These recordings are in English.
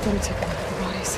Better take a look at the bodies.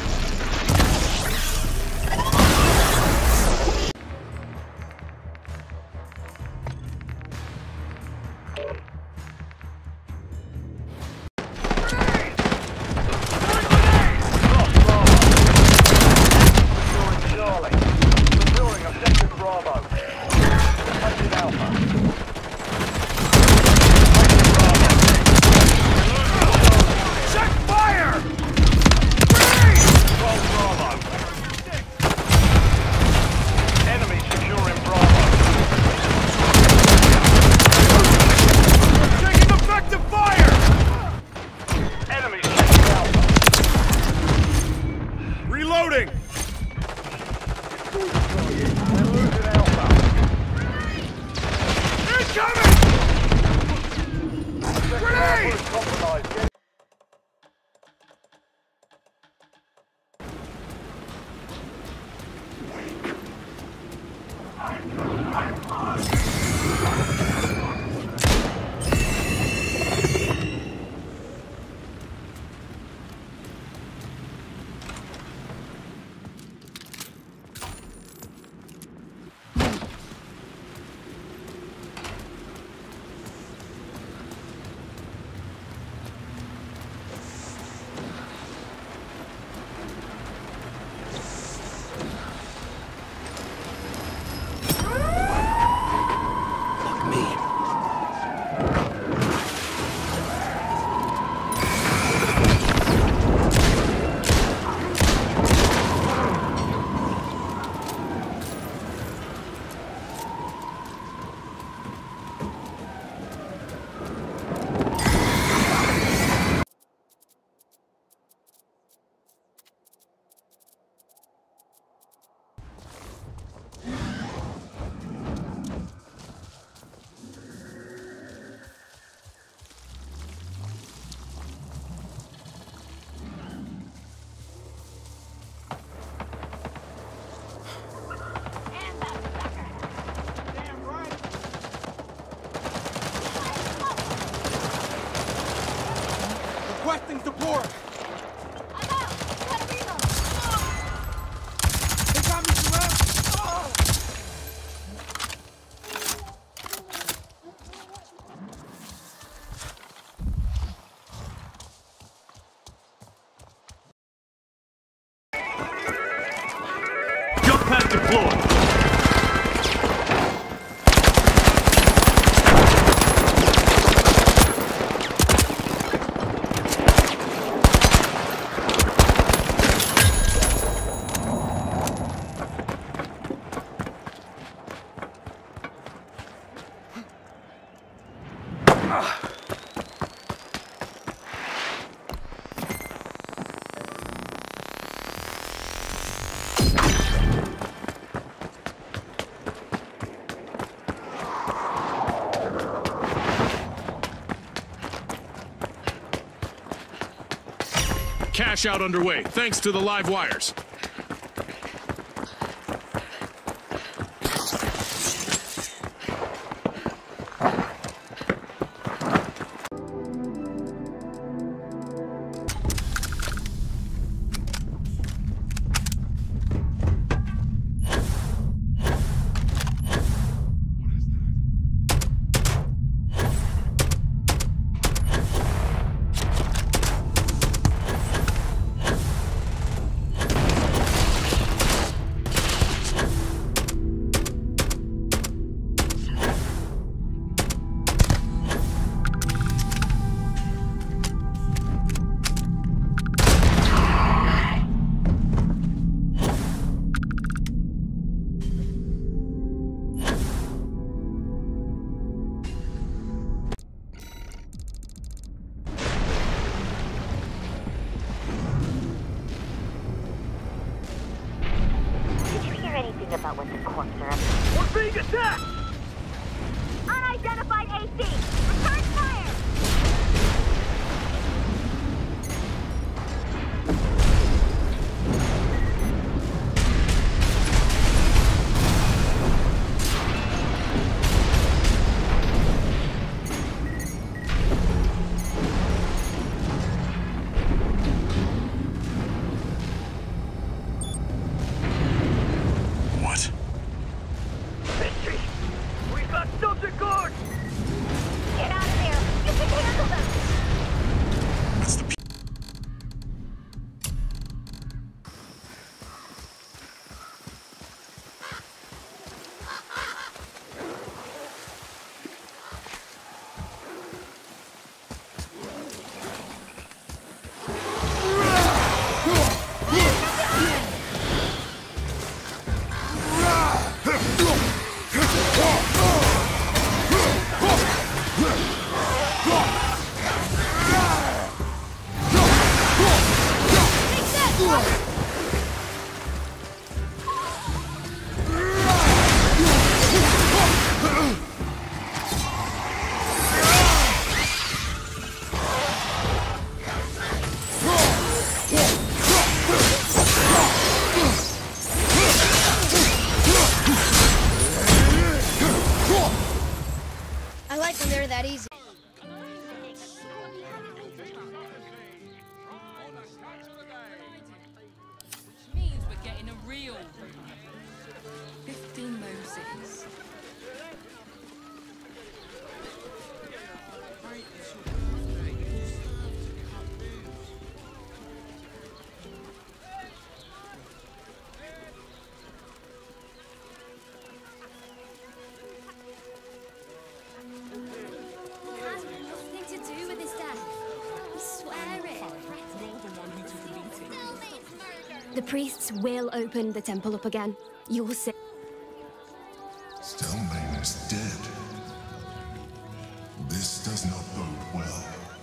Requesting support! I'm out! Gotta reload! They got me surrounded! Jump pad deployed! Cash out underway, thanks to the live wires. About what the corpse are. We're being attacked! Unidentified AC! Return fire! I like when they're that easy. Which means we're getting a real 15 Moses. Nothing to do with this death. I swear it. The priests will open the temple up again. You'll see. Stelmane is dead. This does not bode well.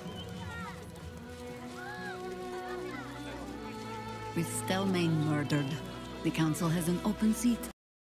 With Stelmane murdered, the council has an open seat.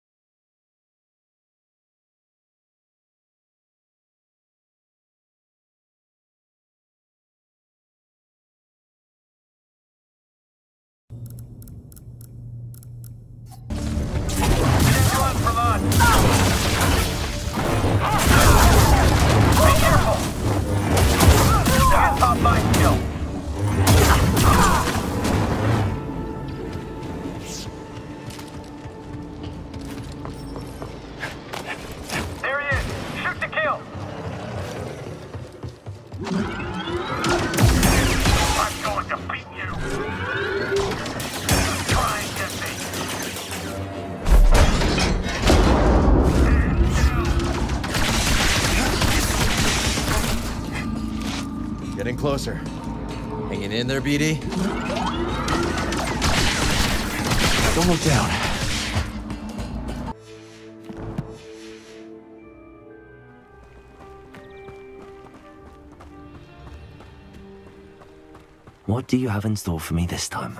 There he is! Shoot to kill! I'm going to beat you! Try and get me! Getting closer. Hanging in there, BD? Don't look down. What do you have in store for me this time?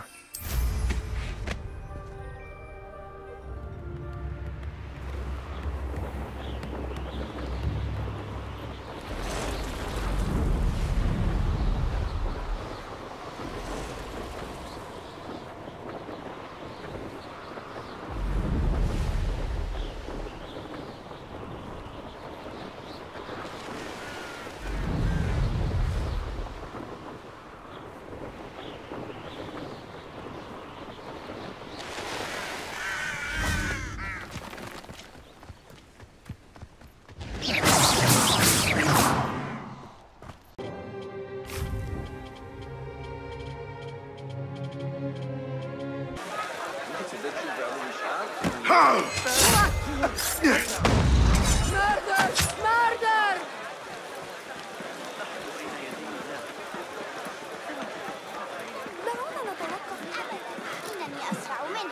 Murder! Murder! دعونا نتوقف أبدا. إنني أسرع منه.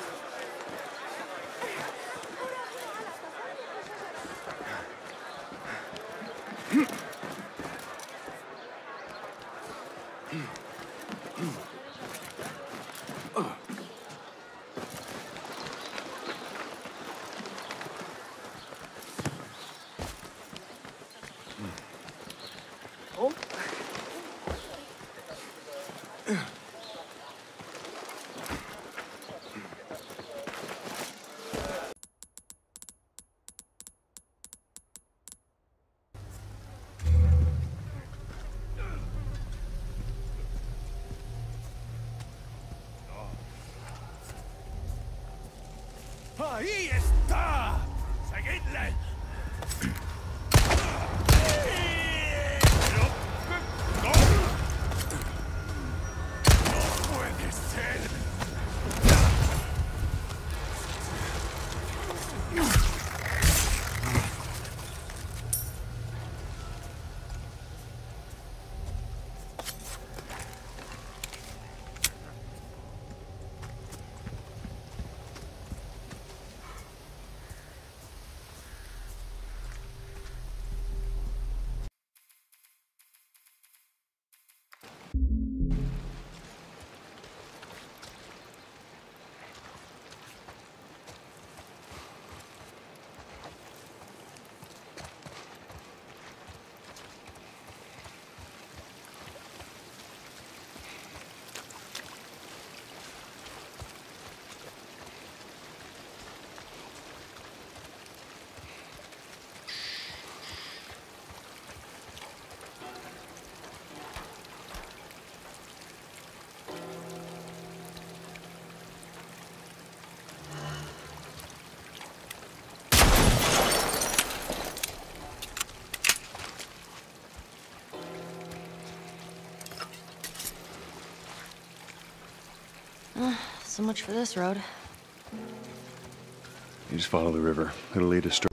¡Ahí está! ¡Seguidle! ¡No! ¡No puede ser! So much for this road. You just follow the river. It'll lead us straight.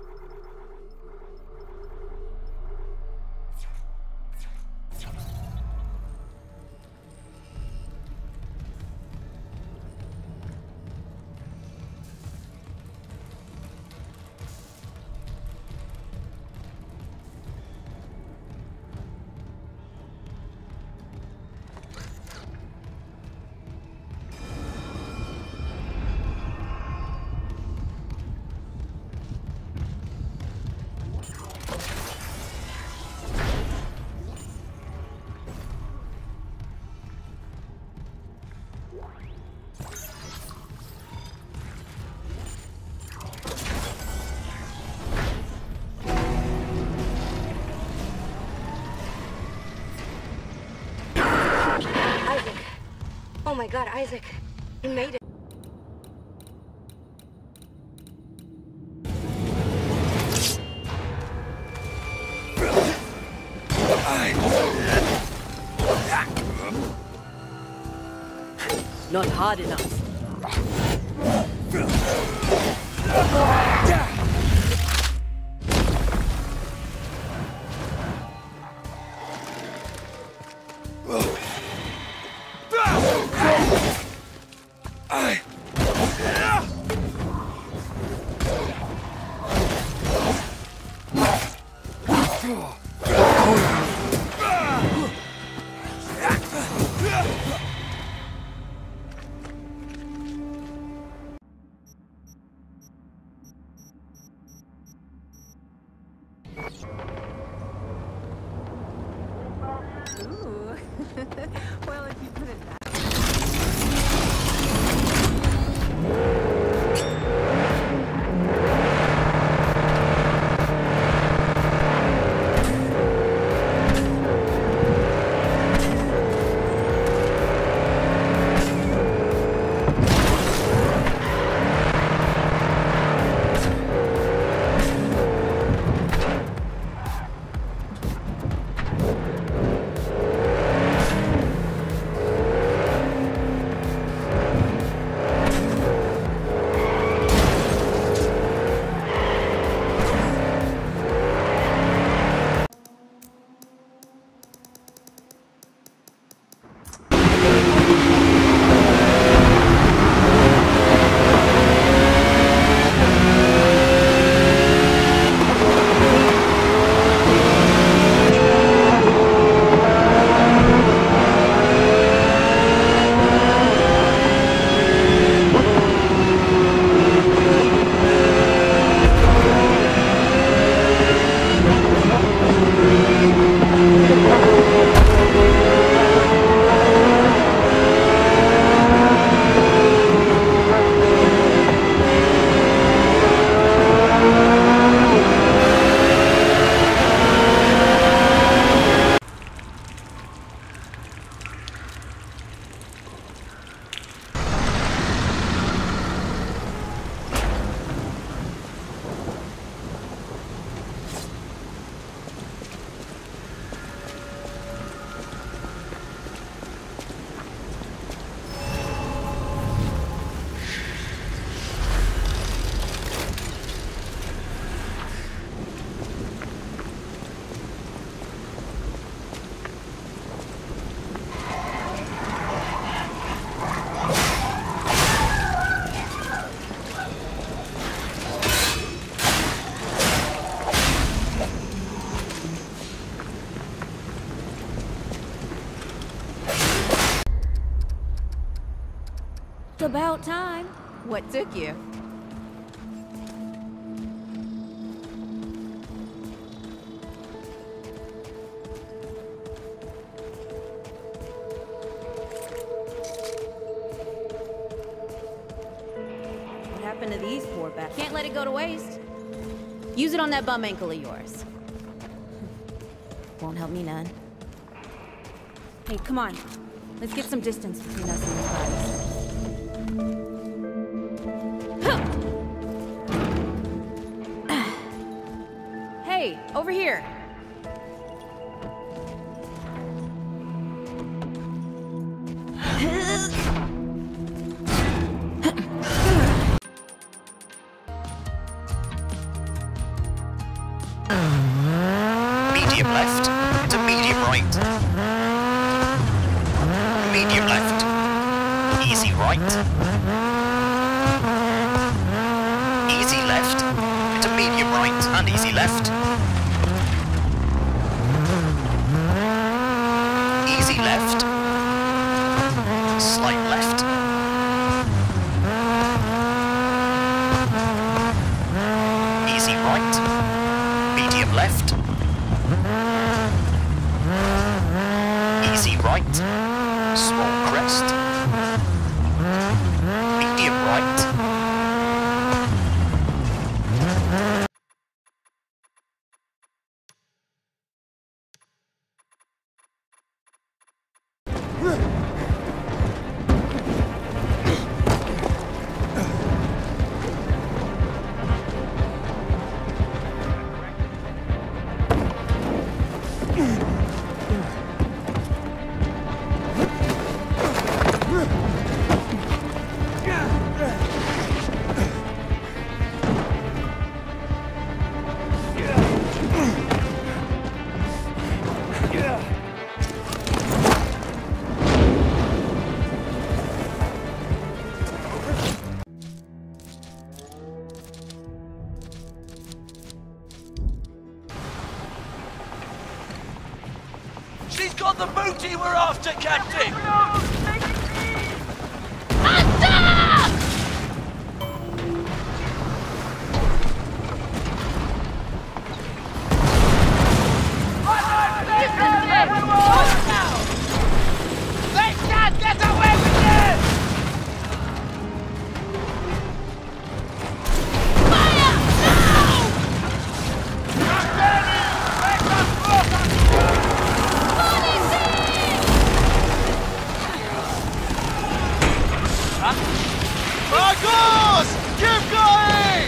Oh my god, Isaac. You made it. Not hard enough. Well, if you put it that It's about time. What took you? What happened to these poor bats? Can't let it go to waste. Use it on that bum ankle of yours. Won't help me none. Hey, come on. Let's get some distance between us and these guys. Hey, over here. medium left. Easy right. Easy left. Into medium right and easy left. Easy left. Slight left. Easy right. Medium left. Easy right. Small crest. Medium right. She's got the booty we're after, Captain! They can't get away with this! Fire! Marcos! Keep going!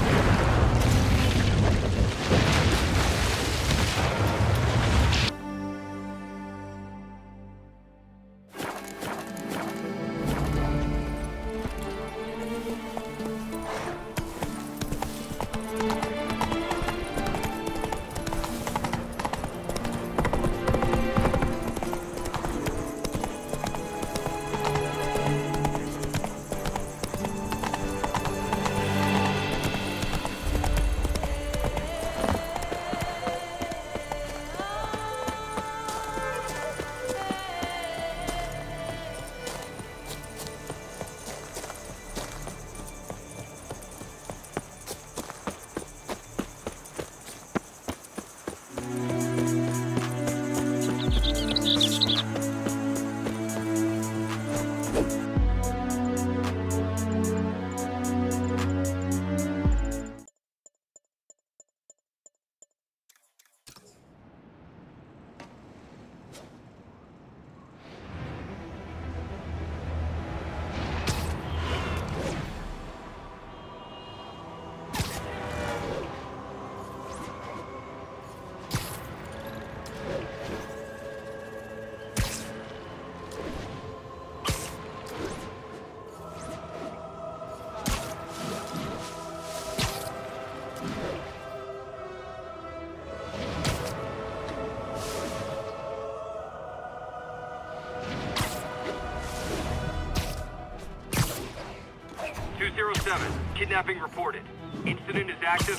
Kidnapping reported. Incident is active.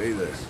See this?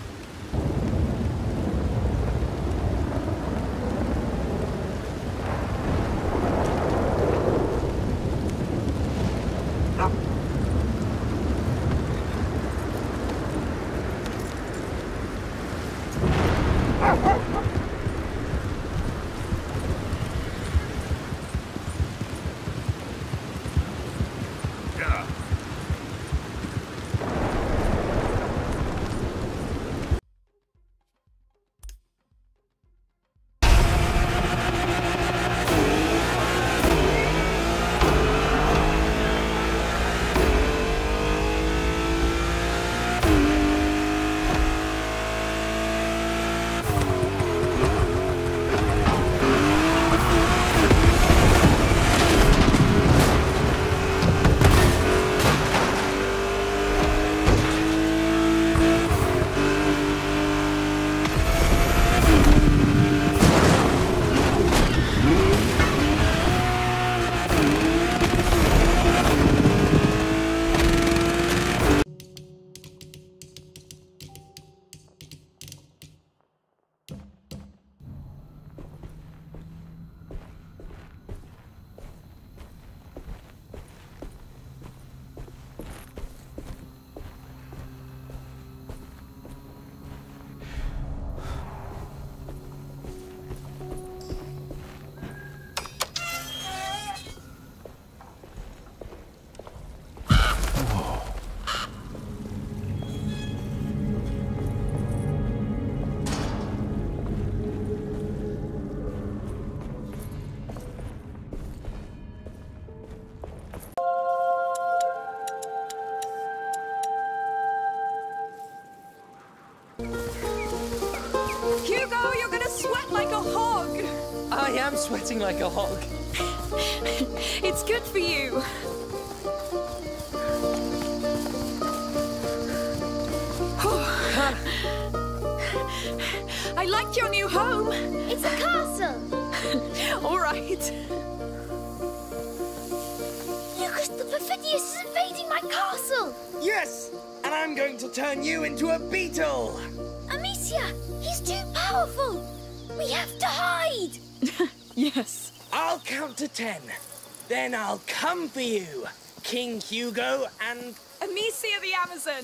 Hugo, you're gonna sweat like a hog! I am sweating like a hog. It's good for you. I like your new home. It's a castle. All right. Lucas, the Perfidious is invading my castle. Yes, and I'm going to turn you into a beetle. Amicia, he's too powerful. We have to hide. Yes. I'll count to 10. Then I'll come for you, King Hugo and... Amicia the Amazon.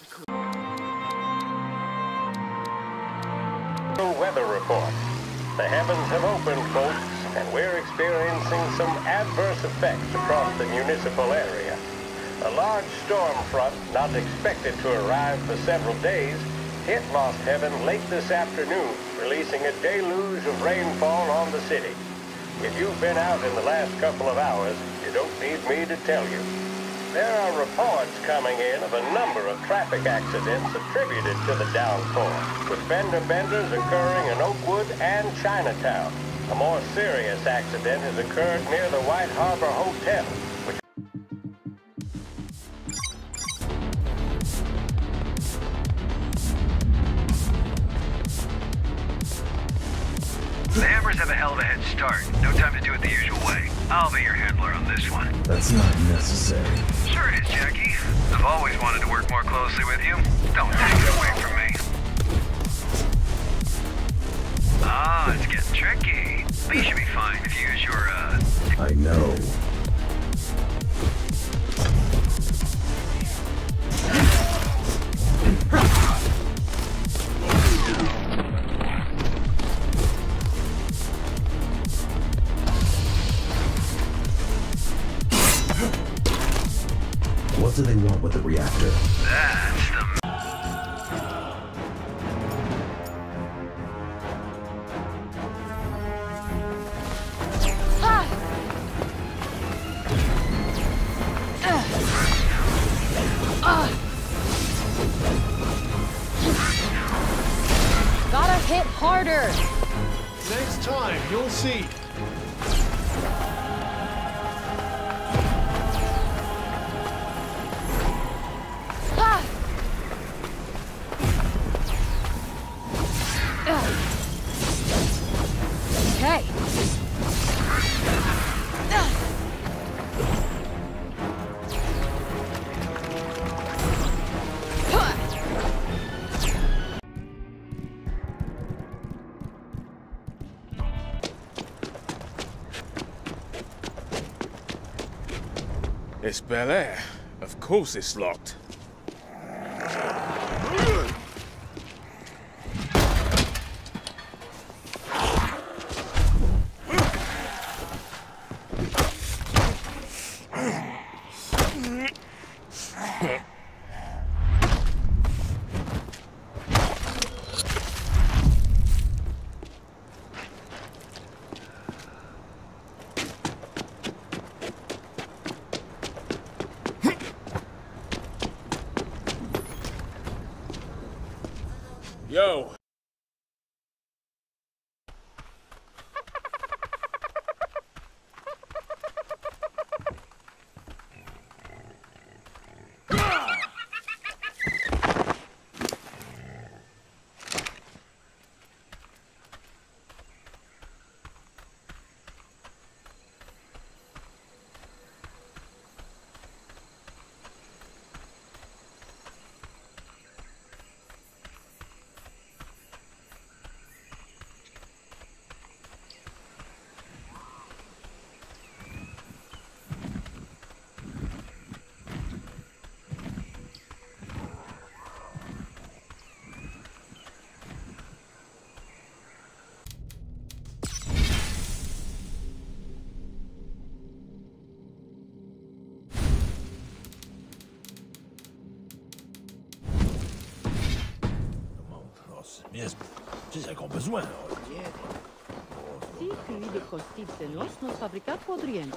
Weather report. The heavens have opened, folks, and we're experiencing some adverse effects across the municipal area. A large storm front, not expected to arrive for several days, hit Lost Heaven late this afternoon, releasing a deluge of rainfall on the city. If you've been out in the last couple of hours, you don't need me to tell you. There are reports coming in of a number of traffic accidents attributed to the downpour, with fender benders occurring in Oakwood and Chinatown. A more serious accident has occurred near the White Harbor Hotel, which... The Hammers have a hell of a head start. No time to do it the usual way. I'll be your handler on this one. That's not necessary. Sure it is, Jackie. I've always wanted to work more closely with you. Don't take it away from me. Ah, it's getting tricky. But you should be fine if you use your, I know. What do they want with the reactor? That's the... Gotta hit harder! Next time, you'll see. Okay. It's Bel Air. Of course it's locked. Yo! C'est ça qu'on a besoin. Sí, de costitzelos nos fabricat podrientes.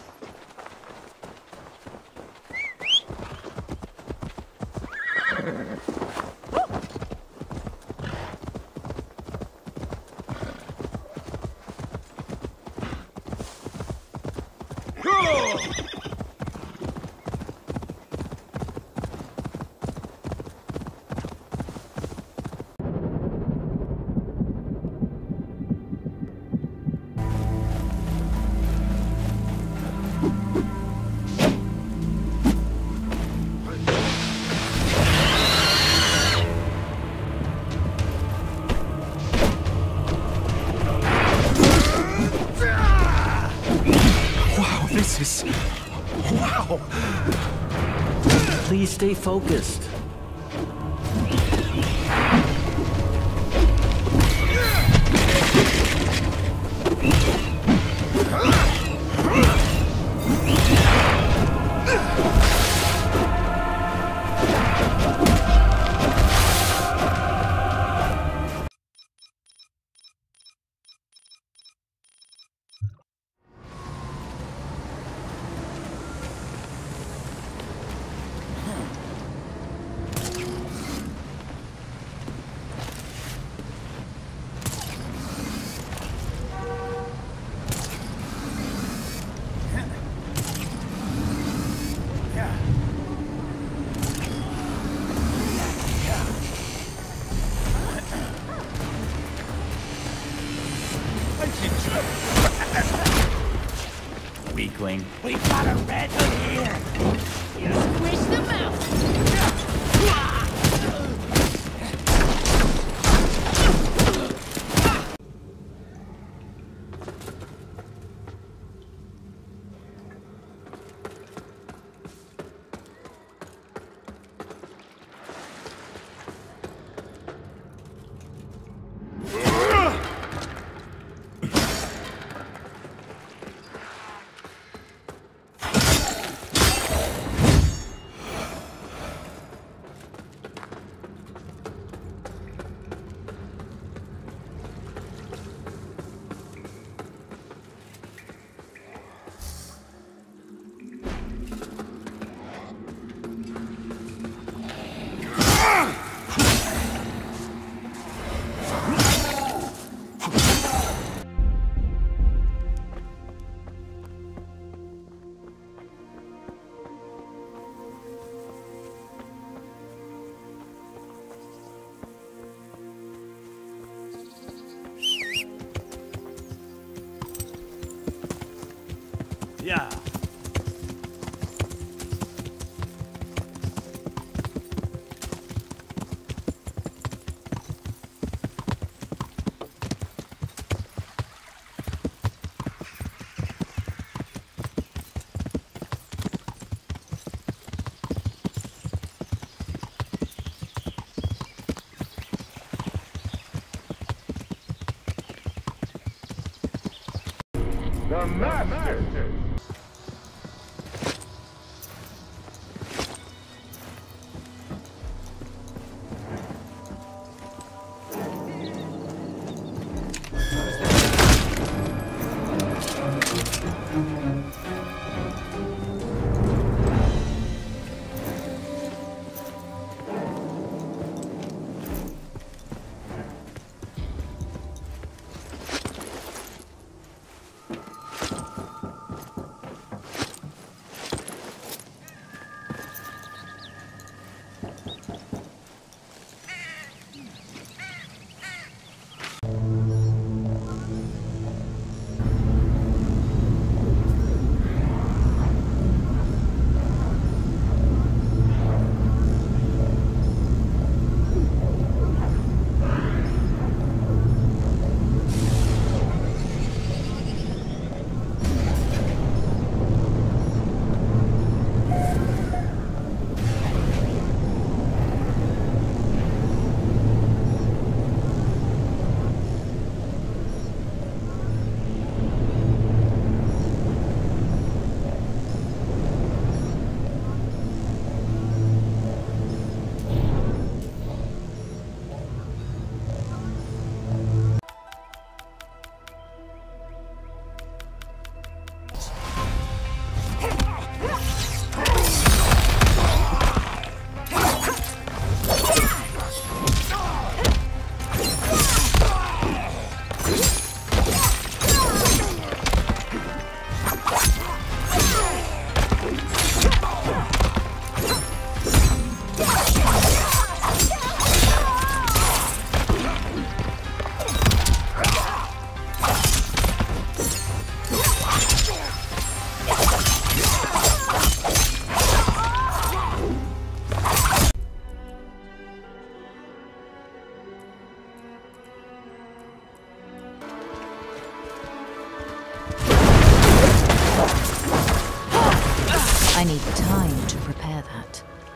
Wow! Please stay focused. Weakling. We got a red hood here. You squish them out. Yeah. The Master! I need time to prepare that.